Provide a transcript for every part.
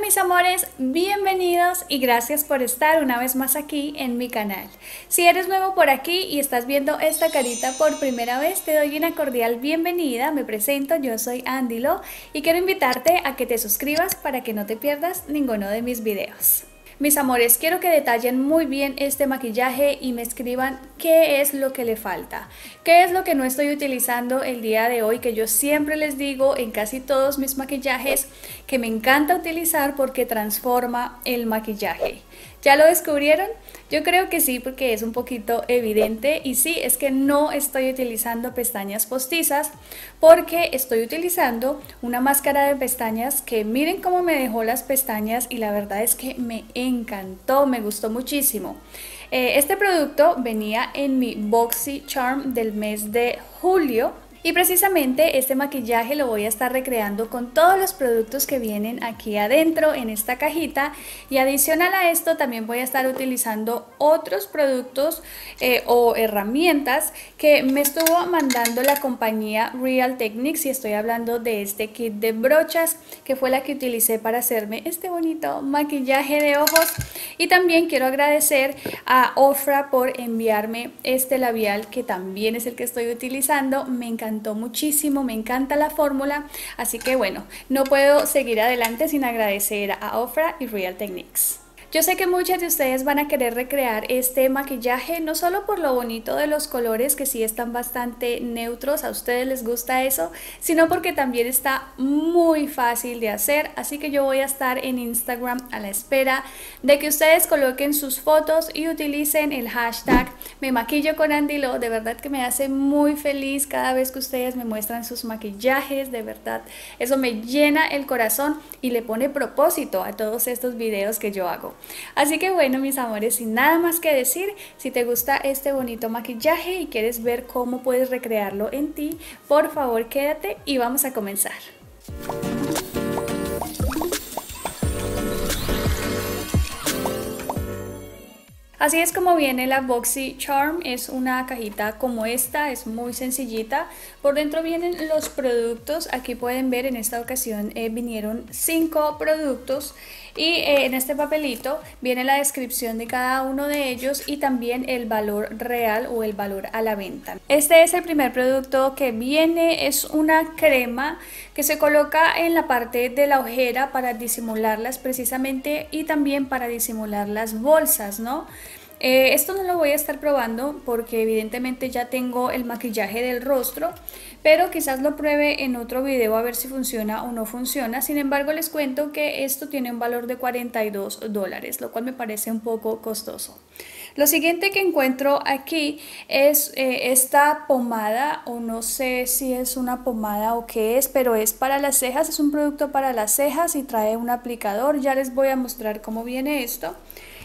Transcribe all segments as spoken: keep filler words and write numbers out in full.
mis amores, bienvenidos y gracias por estar una vez más aquí en mi canal. Si eres nuevo por aquí y estás viendo esta carita por primera vez, te doy una cordial bienvenida. Me presento, yo soy Andy Lo y quiero invitarte a que te suscribas para que no te pierdas ninguno de mis videos. Mis amores, quiero que detallen muy bien este maquillaje y me escriban qué es lo que le falta, qué es lo que no estoy utilizando el día de hoy, que yo siempre les digo en casi todos mis maquillajes que me encanta utilizar porque transforma el maquillaje. ¿Ya lo descubrieron? Yo creo que sí, porque es un poquito evidente, y sí, es que no estoy utilizando pestañas postizas porque estoy utilizando una máscara de pestañas que miren cómo me dejó las pestañas y la verdad es que me encantó, me gustó muchísimo. Eh, este producto venía en mi BoxyCharm del mes de julio. Y precisamente este maquillaje lo voy a estar recreando con todos los productos que vienen aquí adentro en esta cajita, y adicional a esto también voy a estar utilizando otros productos eh, o herramientas que me estuvo mandando la compañía Real Techniques, y estoy hablando de este kit de brochas que fue la que utilicé para hacerme este bonito maquillaje de ojos. Y también quiero agradecer a Ofra por enviarme este labial que también es el que estoy utilizando. Me encanta muchísimo, me encanta la fórmula, así que bueno, no puedo seguir adelante sin agradecer a Ofra y Real Techniques. Yo sé que muchas de ustedes van a querer recrear este maquillaje, no solo por lo bonito de los colores, que sí están bastante neutros, a ustedes les gusta eso, sino porque también está muy fácil de hacer, así que yo voy a estar en Instagram a la espera de que ustedes coloquen sus fotos y utilicen el hashtag me maquillo con Andy Lo. De verdad que me hace muy feliz cada vez que ustedes me muestran sus maquillajes, de verdad, eso me llena el corazón y le pone propósito a todos estos videos que yo hago. Así que bueno, mis amores, sin nada más que decir, si te gusta este bonito maquillaje y quieres ver cómo puedes recrearlo en ti, por favor quédate y vamos a comenzar. Así es como viene la BoxyCharm, es una cajita como esta, es muy sencillita. Por dentro vienen los productos, aquí pueden ver en esta ocasión eh, vinieron cinco productos. Y eh, en este papelito viene la descripción de cada uno de ellos y también el valor real o el valor a la venta. Este es el primer producto que viene, es una crema que se coloca en la parte de la ojera para disimularlas precisamente, y también para disimular las bolsas, ¿no? Eh, esto no lo voy a estar probando porque evidentemente ya tengo el maquillaje del rostro, pero quizás lo pruebe en otro video a ver si funciona o no funciona. Sin embargo, les cuento que esto tiene un valor de cuarenta y dos dólares, lo cual me parece un poco costoso. Lo siguiente que encuentro aquí es eh, esta pomada, o no sé si es una pomada o qué es, pero es para las cejas, es un producto para las cejas y trae un aplicador. Ya les voy a mostrar cómo viene esto.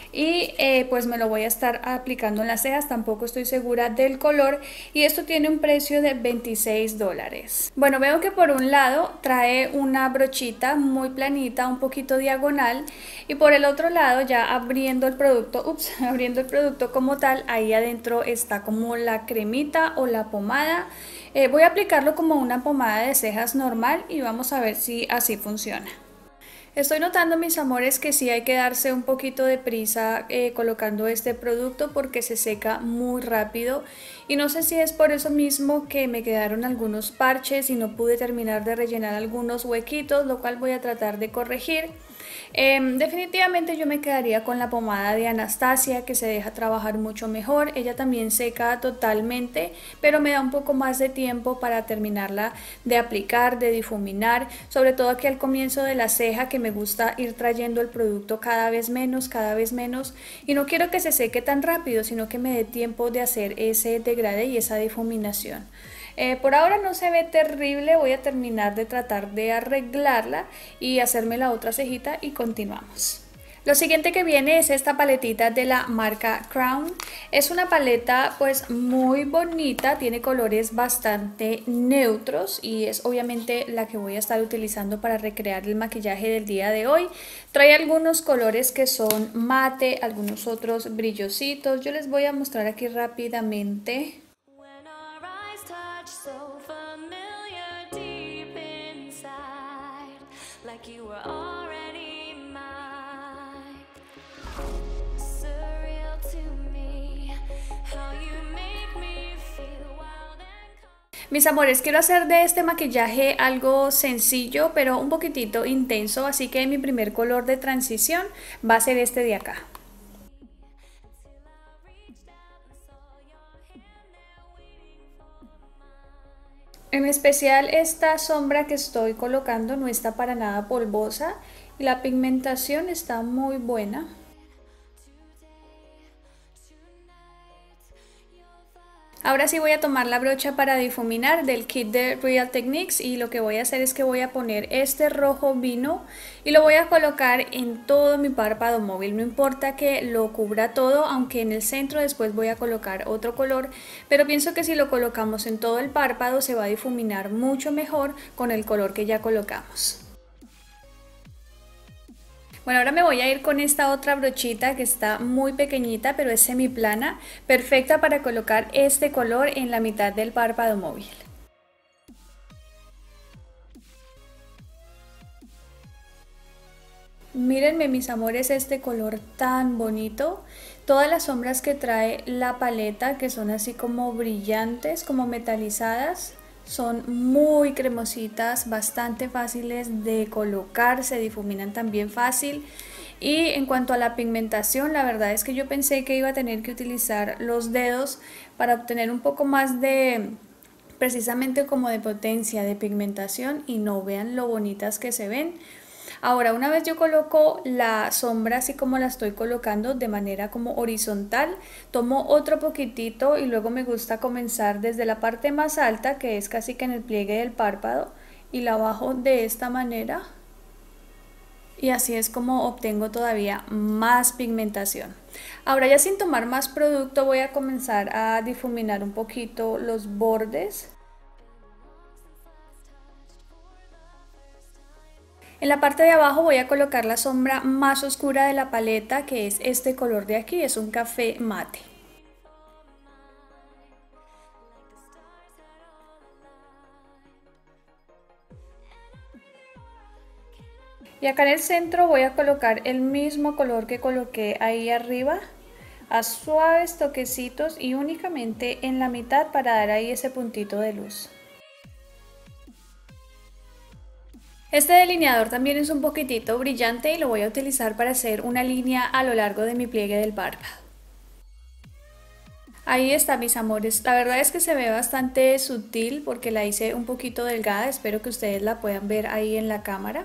Y eh, pues me lo voy a estar aplicando en las cejas, tampoco estoy segura del color, y esto tiene un precio de veintiséis dólares. Bueno, veo que por un lado trae una brochita muy planita, un poquito diagonal, y por el otro lado, ya abriendo el producto, ups, abriendo el producto como tal, ahí adentro está como la cremita o la pomada. Eh, voy a aplicarlo como una pomada de cejas normal y vamos a ver si así funciona. Estoy notando, mis amores, que sí hay que darse un poquito de prisa eh, colocando este producto porque se seca muy rápido, y no sé si es por eso mismo que me quedaron algunos parches y no pude terminar de rellenar algunos huequitos, lo cual voy a tratar de corregir. Eh, definitivamente yo me quedaría con la pomada de Anastasia, que se deja trabajar mucho mejor. Ella también seca totalmente, pero me da un poco más de tiempo para terminarla de aplicar, de difuminar, sobre todo aquí al comienzo de la ceja, que me gusta ir trayendo el producto cada vez menos, cada vez menos, y no quiero que se seque tan rápido, sino que me dé tiempo de hacer ese degradé y esa difuminación. Eh, por ahora no se ve terrible, voy a terminar de tratar de arreglarla y hacerme la otra cejita y continuamos. Lo siguiente que viene es esta paletita de la marca Crown. Es una paleta pues muy bonita, tiene colores bastante neutros y es obviamente la que voy a estar utilizando para recrear el maquillaje del día de hoy. Trae algunos colores que son mate, algunos otros brillositos. Yo les voy a mostrar aquí rápidamente. So familiar deep inside, like you were already mine. Mis amores, quiero hacer de este maquillaje algo sencillo, pero un poquitito intenso, así que mi primer color de transición va a ser este de acá. En especial esta sombra que estoy colocando no está para nada polvosa y la pigmentación está muy buena. Ahora sí voy a tomar la brocha para difuminar del kit de Real Techniques y lo que voy a hacer es que voy a poner este rojo vino y lo voy a colocar en todo mi párpado móvil. No importa que lo cubra todo, aunque en el centro después voy a colocar otro color, pero pienso que si lo colocamos en todo el párpado se va a difuminar mucho mejor con el color que ya colocamos. Bueno, ahora me voy a ir con esta otra brochita que está muy pequeñita, pero es semiplana, perfecta para colocar este color en la mitad del párpado móvil. Mírenme mis amores este color tan bonito. Todas las sombras que trae la paleta, que son así como brillantes, como metalizadas, son muy cremositas, bastante fáciles de colocar, se difuminan también fácil. Y en cuanto a la pigmentación, la verdad es que yo pensé que iba a tener que utilizar los dedos para obtener un poco más de, precisamente como de potencia de pigmentación, y no, vean lo bonitas que se ven. Ahora, una vez yo coloco la sombra así como la estoy colocando de manera como horizontal, tomo otro poquitito y luego me gusta comenzar desde la parte más alta, que es casi que en el pliegue del párpado, y la bajo de esta manera. Y así es como obtengo todavía más pigmentación. Ahora, ya sin tomar más producto, voy a comenzar a difuminar un poquito los bordes. En la parte de abajo voy a colocar la sombra más oscura de la paleta, que es este color de aquí, es un café mate. Y acá en el centro voy a colocar el mismo color que coloqué ahí arriba, a suaves toquecitos y únicamente en la mitad para dar ahí ese puntito de luz. Este delineador también es un poquitito brillante y lo voy a utilizar para hacer una línea a lo largo de mi pliegue del párpado. Ahí está mis amores, la verdad es que se ve bastante sutil porque la hice un poquito delgada, espero que ustedes la puedan ver ahí en la cámara.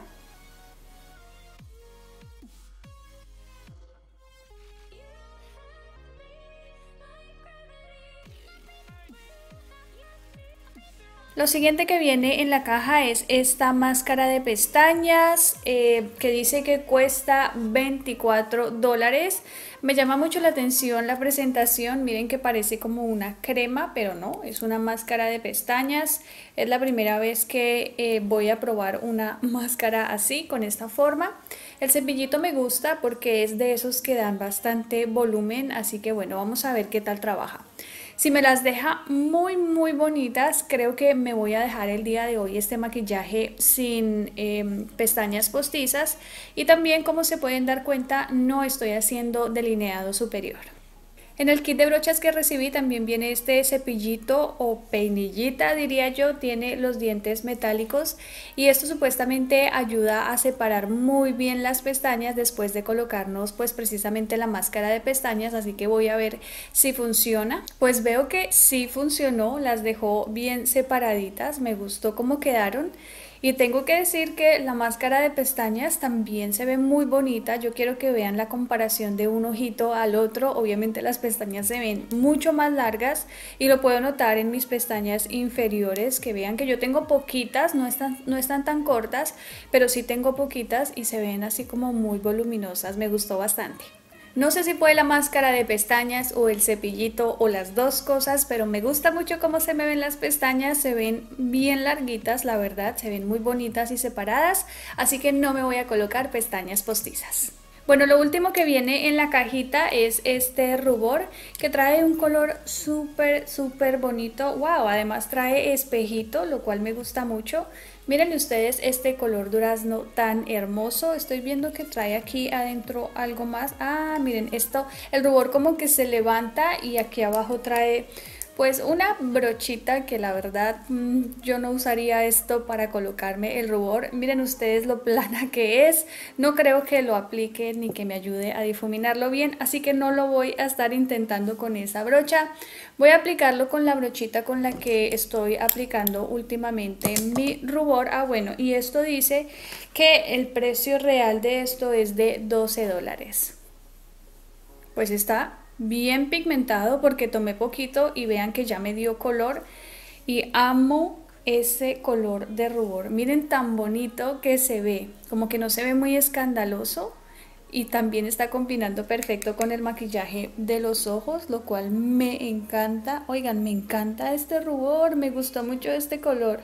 Lo siguiente que viene en la caja es esta máscara de pestañas eh, que dice que cuesta veinticuatro dólares. Me llama mucho la atención la presentación, miren que parece como una crema, pero no, es una máscara de pestañas. Es la primera vez que eh, voy a probar una máscara así, con esta forma. El cepillito me gusta porque es de esos que dan bastante volumen, así que bueno, vamos a ver qué tal trabaja. Si me las deja muy muy bonitas, creo que me voy a dejar el día de hoy este maquillaje sin eh, pestañas postizas. Y también, como se pueden dar cuenta, no estoy haciendo delineado superior. En el kit de brochas que recibí también viene este cepillito o peinillita, diría yo, tiene los dientes metálicos y esto supuestamente ayuda a separar muy bien las pestañas después de colocarnos pues precisamente la máscara de pestañas, así que voy a ver si funciona. Pues veo que sí funcionó, las dejó bien separaditas, me gustó cómo quedaron. Y tengo que decir que la máscara de pestañas también se ve muy bonita. Yo quiero que vean la comparación de un ojito al otro. Obviamente las pestañas se ven mucho más largas y lo puedo notar en mis pestañas inferiores, que vean que yo tengo poquitas, no están, no están tan cortas, pero sí tengo poquitas y se ven así como muy voluminosas. Me gustó bastante. No sé si fue la máscara de pestañas o el cepillito o las dos cosas, pero me gusta mucho cómo se me ven las pestañas, se ven bien larguitas, la verdad, se ven muy bonitas y separadas, así que no me voy a colocar pestañas postizas. Bueno, lo último que viene en la cajita es este rubor que trae un color súper súper bonito. Wow, además trae espejito, lo cual me gusta mucho. Miren ustedes este color durazno tan hermoso. Estoy viendo que trae aquí adentro algo más. Ah, miren esto, el rubor como que se levanta y aquí abajo trae Pues una brochita que la verdad mmm, yo no usaría esto para colocarme el rubor. Miren ustedes lo plana que es. No creo que lo aplique ni que me ayude a difuminarlo bien, así que no lo voy a estar intentando con esa brocha. Voy a aplicarlo con la brochita con la que estoy aplicando últimamente mi rubor. Ah, bueno, y esto dice que el precio real de esto es de doce dólares. Pues está bien pigmentado porque tomé poquito y vean que ya me dio color y amo ese color de rubor. Miren tan bonito que se ve, como que no se ve muy escandaloso y también está combinando perfecto con el maquillaje de los ojos, lo cual me encanta. Oigan, me encanta este rubor, me gustó mucho este color.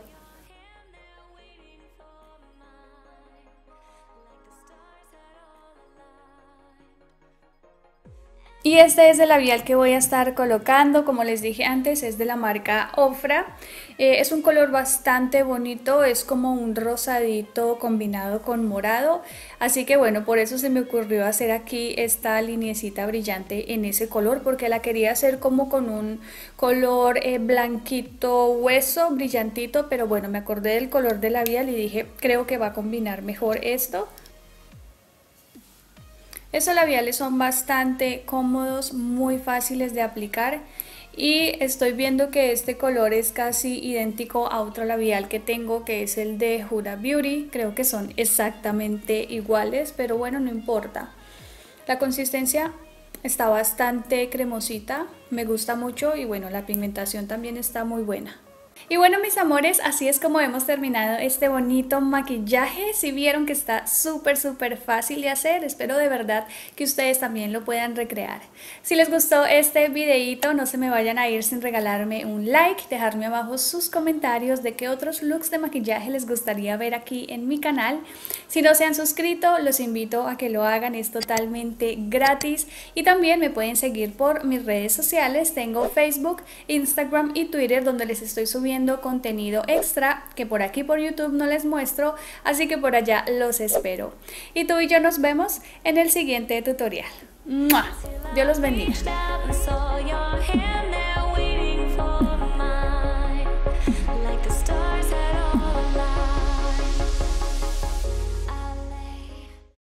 Y este es el labial que voy a estar colocando, como les dije antes, es de la marca Ofra. Eh, es un color bastante bonito, es como un rosadito combinado con morado. Así que bueno, por eso se me ocurrió hacer aquí esta linecita brillante en ese color, porque la quería hacer como con un color eh, blanquito hueso, brillantito. Pero bueno, me acordé del color del labial y dije, creo que va a combinar mejor esto. Estos labiales son bastante cómodos, muy fáciles de aplicar y estoy viendo que este color es casi idéntico a otro labial que tengo, que es el de Huda Beauty. Creo que son exactamente iguales, pero bueno, no importa. La consistencia está bastante cremosita, me gusta mucho y bueno, la pigmentación también está muy buena. Y bueno, mis amores, así es como hemos terminado este bonito maquillaje. Si vieron que está súper súper fácil de hacer, espero de verdad que ustedes también lo puedan recrear. Si les gustó este videito, no se me vayan a ir sin regalarme un like, dejarme abajo sus comentarios de qué otros looks de maquillaje les gustaría ver aquí en mi canal. Si no se han suscrito, los invito a que lo hagan, es totalmente gratis. Y también me pueden seguir por mis redes sociales, tengo Facebook, Instagram y Twitter, donde les estoy subiendo contenido extra que por aquí por YouTube no les muestro, así que por allá los espero. Y tú y yo nos vemos en el siguiente tutorial. ¡Mua! Dios los bendiga.